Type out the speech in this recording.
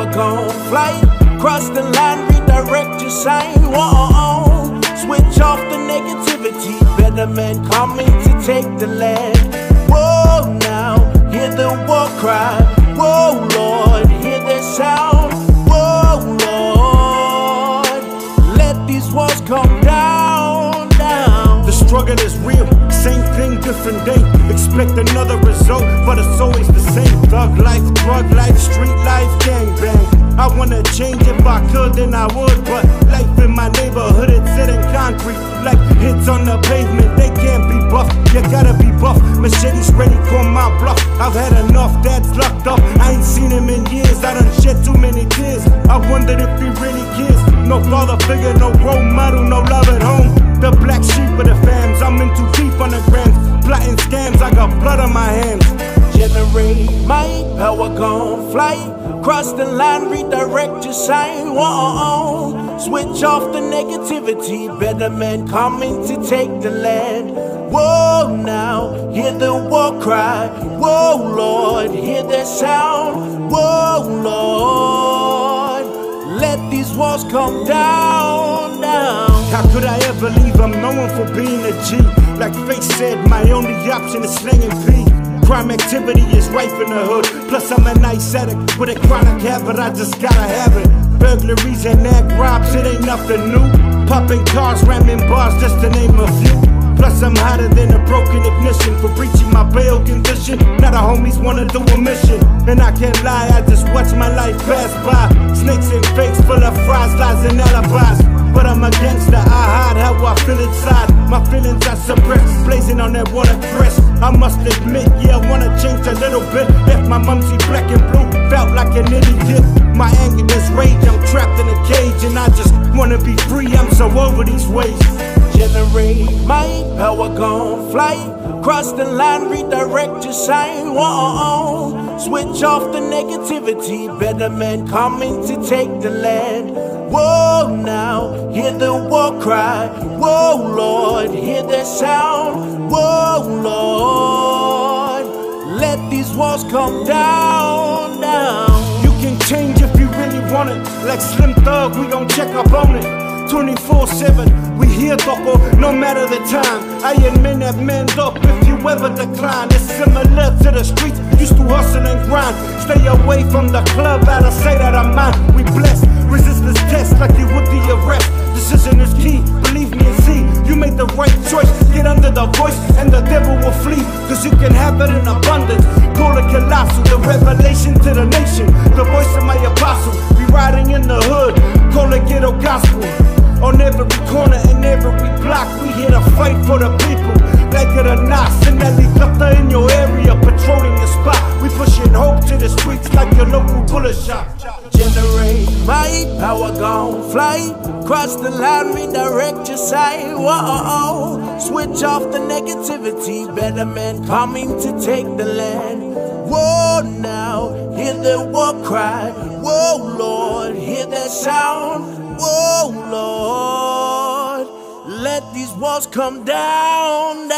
power gon' fly. Cross the line, redirect your sign. Whoa, switch off the negativity. Better men coming to take the land. Whoa, now hear the war cry. Whoa, Lord, hear the sound. Whoa, Lord, let these walls come down, down. The struggle is real, same thing, different day. Expect another result, but it's always the same. Thug life, drug life, street life, gang bang. I wanna change, if I could then I would, but life in my neighborhood, it's sitting concrete. Like hits on the pavement, they can't be buff. You gotta be buff, machetes ready, call my bluff. I've had enough, dad's locked up, I ain't seen him in years. I done shed too many tears, I wondered if he really cares. No father figure, no role model, no love at home. The black sheep of the fams, I'm in too deep on the grams. Plotting scams, I got blood on my hands. Generate my power gon' fly. Cross the line, redirect your sign. Whoa, switch off the negativity. Better men coming to take the land. Whoa, now hear the war cry. Whoa, Lord, hear the sound. Whoa, Lord, let these walls come down, down. How could I ever leave? I'm known for being a G. Like Face said, my only option is slanging P. Crime activity is rife in the hood. Plus I'm a nice addict with a chronic habit, I just gotta have it. Burglaries and nag robs, it ain't nothing new. Popping cars, ramming bars, just to name a few. Plus I'm hotter than a broken ignition for breaching my bail condition. Now the homies wanna do a mission, and I can't lie, I just watch my life pass by. Snakes and fakes full of fries, lies and alibis. But I'm a gangster, I hide how I feel inside. My feelings I suppress, blazing on that water crest. I must admit, yeah, I wanna change a little bit. If my mum see black and blue, felt like an idiot. My anger, this rage, I'm trapped in a cage, and I just wanna be free, I'm so over these ways. Generate my power gon' fly. Cross the line, redirect your sign. Whoa, switch off the negativity. Better men coming to take the land. Whoa, now hear the war cry. Whoa, Lord, hear the sound. Whoa, Lord, let these walls come down, down. You can change if you really want it. Like Slim Thug, we gon' check up on it 24/7, we here, Doko, no matter the time. I admit that manned up if you ever decline. It's similar to the streets, used to hustle and grind. Stay away from the club, out of sight, out of mind. We blessed, resistance test like you would the arrest. Decision is key, believe me and see. You make the right choice, get under the voice and the devil will flee. Cause you can have it in abundance. Call it colossal, the revelation to the nation. The voice of my apostle, we riding in the hood. Call it ghetto gospel. On every corner and every block, we here to fight for the people. Like it or not, send that helicopter in your area, patrolling the spot. We pushing hope to the streets like your local bullet shop. Generate my power gon' fly. Cross the line, redirect your sight. Whoa, switch off the negativity. Better men coming to take the land. Whoa, now hear the war cry. Whoa, Lord, hear that sound. Whoa, Lord, let these walls come down.